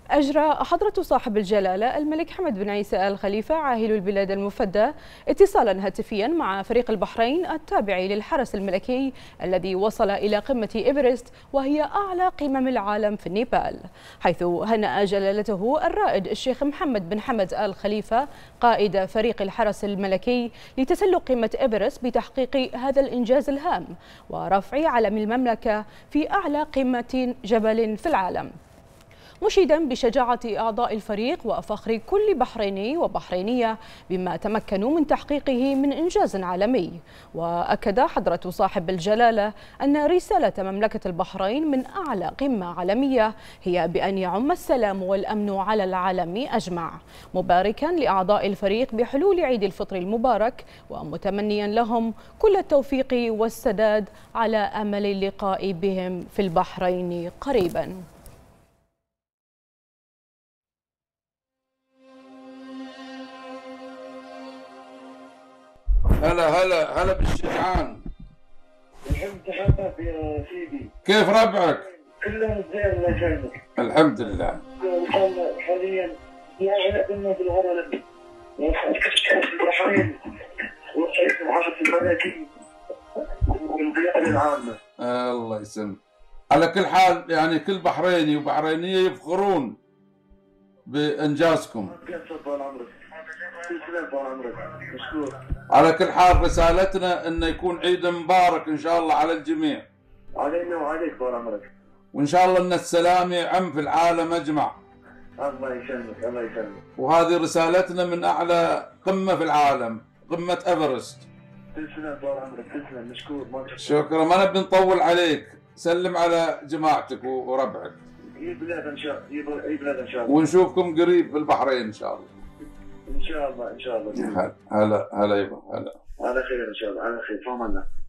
أجرى حضرة صاحب الجلالة الملك حمد بن عيسى آل خليفة عاهل البلاد المفدى اتصالا هاتفيا مع فريق البحرين التابع للحرس الملكي الذي وصل إلى قمة إيفرست، وهي أعلى قمم العالم في النيبال، حيث هنأ جلالته الرائد الشيخ محمد بن حمد آل خليفة قائد فريق الحرس الملكي لتسلق قمة إيفرست بتحقيق هذا الإنجاز الهام ورفع علم المملكة في أعلى قمة جبل في العالم، مشيدا بشجاعة أعضاء الفريق وفخر كل بحريني وبحرينية بما تمكنوا من تحقيقه من إنجاز عالمي. وأكد حضرة صاحب الجلالة أن رسالة مملكة البحرين من أعلى قمة عالمية هي بأن يعم السلام والأمن على العالم أجمع، مباركا لأعضاء الفريق بحلول عيد الفطر المبارك ومتمنيا لهم كل التوفيق والسداد على أمل اللقاء بهم في البحرين قريبا. هلا بالشجعان. الحمد لله يا سيدي. كيف ربعك؟ كلهم زين الله يسلمك. الحمد لله. حاليا يعني قمة بالغرض البحرين ورئيس الحرس الملكي والقيادة العامة. الله يسلمك. على كل حال يعني كل بحريني وبحرينية يفخرون بإنجازكم. على كل حال رسالتنا انه يكون عيد مبارك ان شاء الله على الجميع. علينا وعليك طال عمرك. وان شاء الله ان السلام يعم في العالم اجمع. الله يسلمك الله يسلمك. وهذه رسالتنا من اعلى قمة في العالم، قمة ايفرست. تسلم طال عمرك تسلم مشكور ما شكرا، ما نبي نطول عليك، سلم على جماعتك وربعك. بلاد ان شاء الله بلاد ان شاء الله. ونشوفكم قريب في البحرين ان شاء الله. ان شاء الله ان شاء الله. هلا يبا هلا. على خير ان شاء الله على خير، فهم الله.